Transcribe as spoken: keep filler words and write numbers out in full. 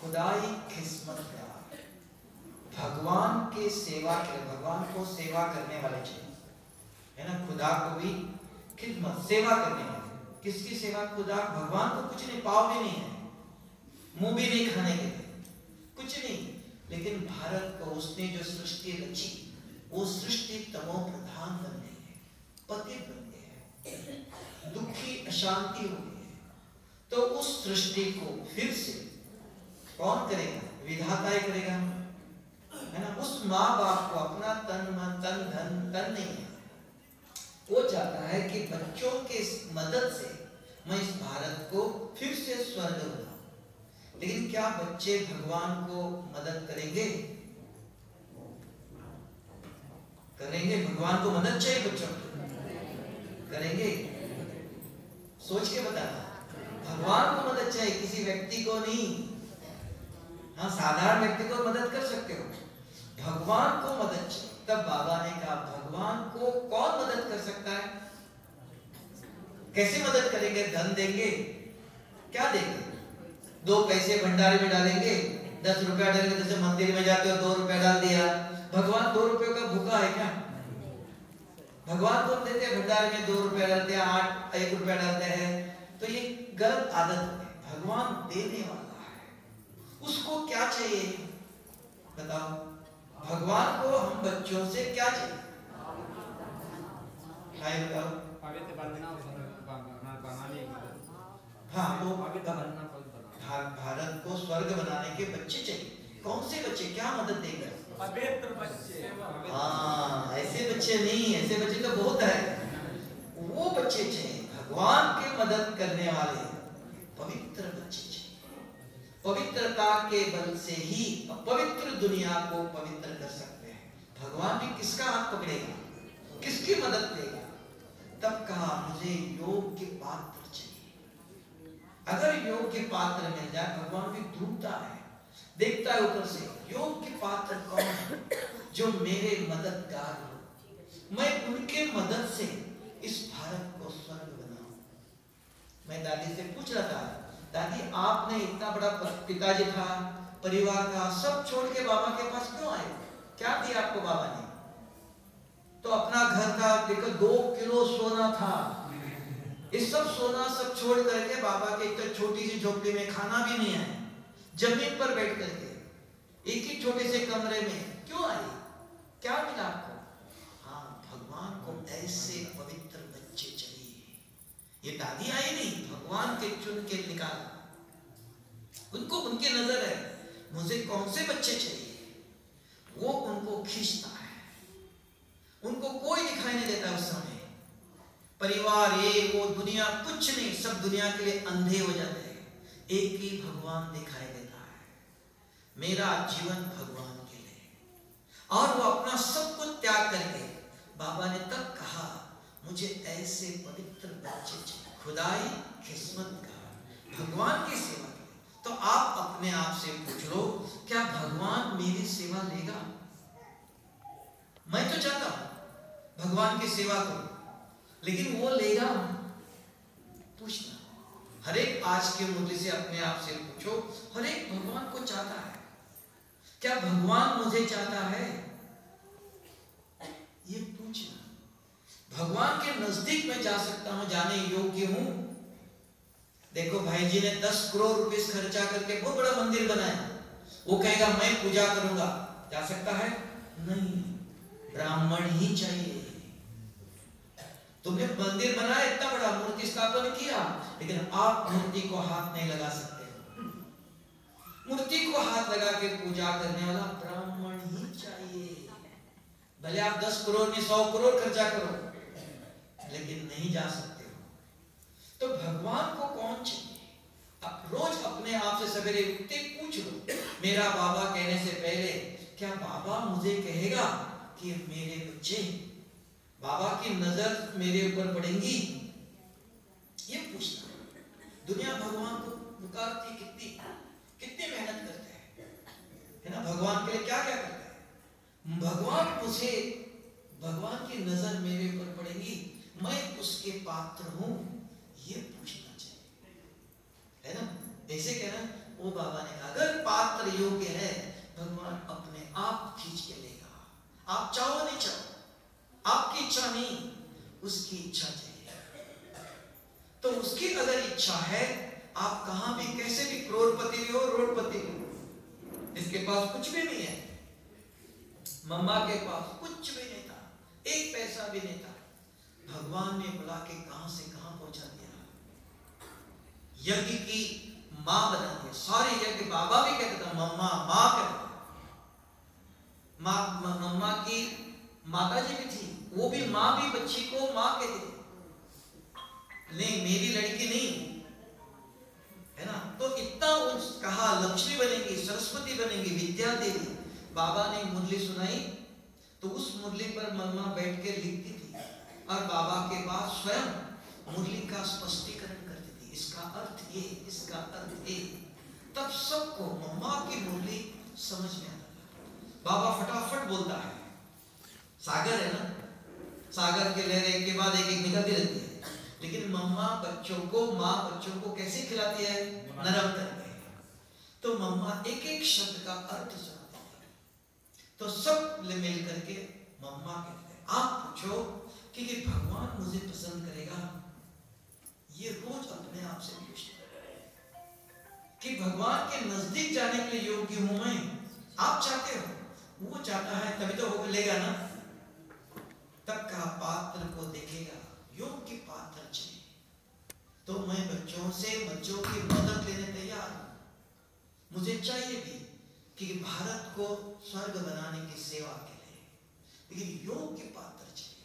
खुदाई खिस्मत का, भगवान के सेवा के, भगवान को सेवा करने वाले चाहिए, है ना। खुदा को भी खिदमत, सेवा करने वाले। किसकी सेवा? खुदा, भगवान को कुछ नहीं, पाव भी नहीं है, मुंह भी नहीं खाने के लिए, कुछ नहीं, लेकिन भारत को उसने जो सृष्टि रची, वो सृष्टि तमो प्रधान बन गई है, पतित बन गई है, दुखी अशांति हो गई है। तो उस सृष्टि को फिर से कौन करेगा? विधाता ही करेगा, है ना। उस माँ बाप को अपना तन मन तन धन तन नहीं है, वो चाहता है कि बच्चों के मदद से मैं इस भारत को फिर से स्वर्ग बनाऊं। लेकिन क्या बच्चे भगवान को मदद करेंगे? करेंगे? भगवान को मदद चाहिए बच्चों को, करेंगे? सोच के बताना। भगवान को मदद चाहिए, किसी व्यक्ति को नहीं। हाँ, साधारण व्यक्ति को मदद कर सकते हो, भगवान को मदद चाहिए। तब बाबा ने कहा भगवान को कौन मदद कर सकता है? कैसे मदद करेंगे? धन देंगे? क्या देंगे? दो पैसे भंडारे में डालेंगे, दस रुपया डालेंगे, जैसे मंदिर में जाते हो दो रुपया डाल दिया। भगवान दो रुपयों का भूखा है क्या? भगवान को देते हैं भंडारे में, दो रुपया डालते हैं, आठ एक रुपया डालते हैं, तो ये गलत आदत है। भगवान देने वाला है, उसको क्या चाहिए बताओ? भगवान को हम बच्चों से क्या चाहिए? हाय बताओ। हाँ, तो भारत को स्वर्ग बनाने के बच्चे चाहिए। कौन से बच्चे? क्या मदद देंगे? पवित्र बच्चे। हाँ, ऐसे बच्चे नहीं, ऐसे बच्चे तो बहुत है, वो बच्चे चाहिए भगवान के मदद करने वाले, पवित्र बच्चे चाहिए। पवित्रता के बल से ही पवित्र दुनिया को पवित्र कर सकते हैं। भगवान भी किसका हाथ पकड़ेगा? किसकी मदद लेगा? तब कहा मुझे योग्य पात्र चाहिए। अगर योग्य पात्र मिल जाए, भगवान भी ढूंढता है, देखता है ऊपर से, योग्य पात्र कौन है जो मेरे मददगार हो, मैं उनके मदद से इस भारत को स्वर्ग बनाऊं। मैं दादी से पूछ रहा था, दादी आपने इतना बड़ा पिताजी था, परिवार था, सब छोड़ के बाबा के पास क्यों आए? क्या दिया आपको बाबा ने? तो अपना घर था, देखो दो किलो सोना था, इस सब सोना सब छोड़ करके बाबा के एक छोटी सी झोपड़ी में, खाना भी नहीं है, जमीन पर बैठ करके एक ही छोटे से कमरे में क्यों आए? क्या मिला आपको? हाँ, भगवान को ऐसे पवित्र बच्चे चाहिए। ये दादी आई नहीं, भगवान के चुन के निकाला। उनको उनकी नजर है मुझे कौन से बच्चे चाहिए, वो उनको खींचता है। उनको कोई दिखाई नहीं देता उस समय, परिवार ये वो दुनिया कुछ नहीं, सब दुनिया के लिए अंधे हो जाते हैं, एक ही भगवान दिखाई देता है, मेरा जीवन भगवान के लिए। और वो अपना सब कुछ त्याग करके, बाबा ने तब कहा मुझे ऐसे पवित्र बच्चे चाहिए, खुदाई खिस्मत का, भगवान की सेवा के लिए। तो आप अपने आप से पूछ लो, क्या भगवान मेरी सेवा लेगा? मैं तो चाहता हूं भगवान की सेवा करूं, लेकिन वो लेगा? पूछना, हर एक आज की मुद्दे से अपने आप से पूछो, हर एक भगवान को चाहता है, क्या भगवान मुझे चाहता है? ये पूछना। भगवान के नजदीक में जा सकता हूं, जाने योग्य हूं? देखो भाई जी ने दस करोड़ रुपए खर्चा करके बहुत बड़ा मंदिर बनाया, वो कहेगा मैं पूजा करूंगा, जा सकता है? नहीं, ब्राह्मण ही चाहिए। तुमने मंदिर बनाया, इतना बड़ा मूर्ति स्थापन किया, लेकिन आप मूर्ति को हाथ नहीं लगा सकते। मूर्ति को हाथ लगा के पूजा करने वाला ब्राह्मण ही चाहिए। भले आप दस करोड़ में सौ करोड़ खर्चा करो, लेकिन नहीं जा सकते हो। तो भगवान को कौन चाहिए? अब रोज अपने आप से सवेरे उठते पूछ लो, मेरा बाबा कहने से पहले क्या बाबा मुझे कहेगा कि मेरे बच्चे, बाबा की नजर मेरे ऊपर पड़ेंगी? ये पूछना। दुनिया भगवान को पुकारती, कितनी कितनी मेहनत करते हैं, है ना, भगवान के लिए क्या क्या करते हैं। भगवान मुझे, भगवान की नजर मेरे ऊपर पड़ेगी, मैं उसके पात्र हूं, ये पूछना चाहिए, है ना। ऐसे कहना, वो बाबा ने कहा अगर पात्र योग्य है, भगवान अपने आप खींच के लेगा। आप चाहो नहीं चाहो, आपकी इच्छा नहीं, उसकी इच्छा चाहिए। तो उसकी अगर इच्छा है, आप कहां भी कैसे भी करोड़पति भी हो, रोडपति भी हो, इसके पास कुछ भी नहीं है, मम्मा के पास कुछ भी नहीं था, एक पैसा भी नहीं था, भगवान ने बुला के कहां से कहां पहुंचा दिया, यज्ञ की मां बना दिया। सारे यज्ञ बाबा भी कहते थे, मम्मा मां कहते, मां मम्मा की माता जी भी थी, वो भी मां भी बच्ची को मां कहती थी, नहीं मेरी लड़की नहीं है ना। तो इतना उस कहा लक्ष्मी बनेगी, सरस्वती बनेगी, विद्या देवी। बाबा ने मुरली सुनाई तो उस मुरली पर मम्मा बैठ के लिखती थी और बाबा के बाद स्वयं मुरली का स्पष्टीकरण करती थी, इसका अर्थ ये, इसका अर्थ ये। तब सबको मम्मा की मुरली समझ में आता था। बाबा फटाफट बोलता है, सागर है ना, सागर के लहरें एक के बाद एक एक निकलती रहती है, लेकिन मम्मा बच्चों को, माँ बच्चों को कैसे खिलाती है, नरम करके। तो मम्मा एक एक शब्द का अर्थ जानती है। तो सब मिल करके मम्मा कहते हैं। आप पूछो कि, कि भगवान मुझे पसंद करेगा, ये रोज अपने आप से पूछते कि भगवान के नजदीक जाने के लिए योग्य हूं मैं। आप चाहते हो, वो चाहता है तभी तो हो लेगा ना। तब का पात्र को देखेगा, योग्य पात्र चाहिए। तो मैं बच्चों से बच्चों की मदद लेने तैयार हूं। मुझे चाहिए भी कि भारत को स्वर्ग बनाने की सेवा के लिए, लेकिन योग्य पात्र चाहिए।